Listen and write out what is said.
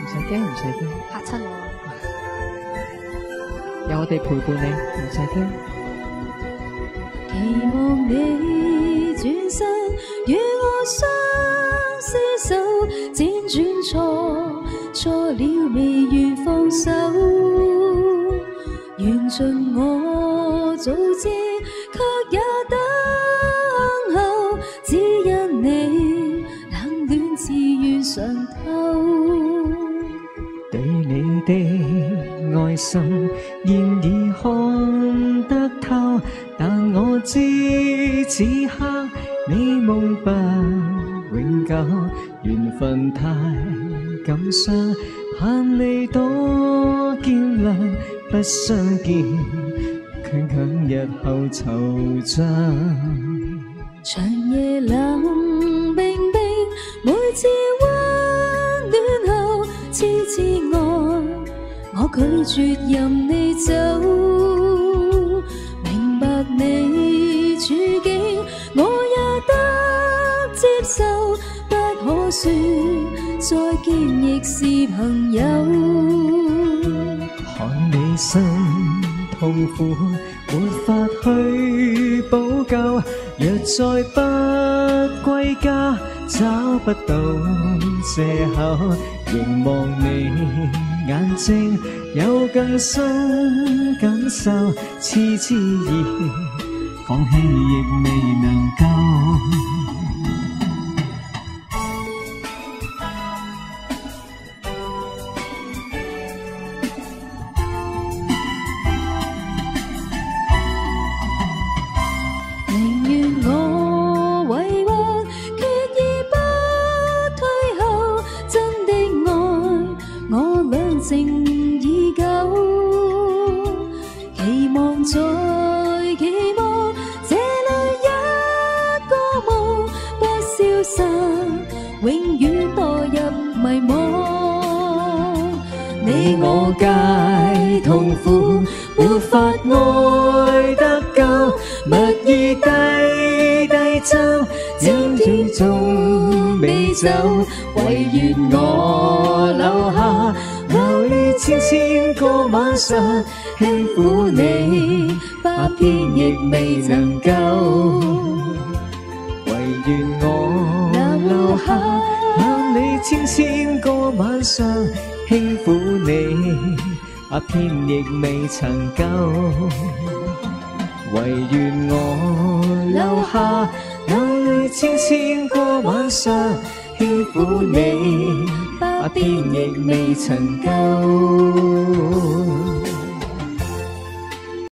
使驚，唔使驚， 嚇親我。 有我哋陪伴你，唔使驚。 期望你轉身，與我相廝守，輾轉錯了未願放手，緣盡我早知，卻也等候，只因你冷暖自願嘗透。 對你的愛心現已看得透，但我知此刻你夢不永久，緣分太感傷，盼你多見諒，不相見卻日後惆悵。 長夜冷冰冰，每次溫暖後痴痴愛，我拒絕任你走，明白你處境，我也得接受，不可說再見亦是朋友。 看你心痛苦，沒法去補救，若再不歸家，找不到藉口，凝望你眼睛有更深感受，痴痴意放棄亦未能夠。 情已久，期望再期望，這裏一個夢不消失，永遠墮入迷惘。你我皆痛苦，沒法愛得夠，蜜意低奏，音調仲未走，唯願我留下。千千個晚上輕撫你，8篇亦未能夠，唯願我留下，盼你千千個晚上輕撫你，8篇亦未曾夠，唯願我留下，盼你千千個晚上輕撫你。8篇亦未曾夠。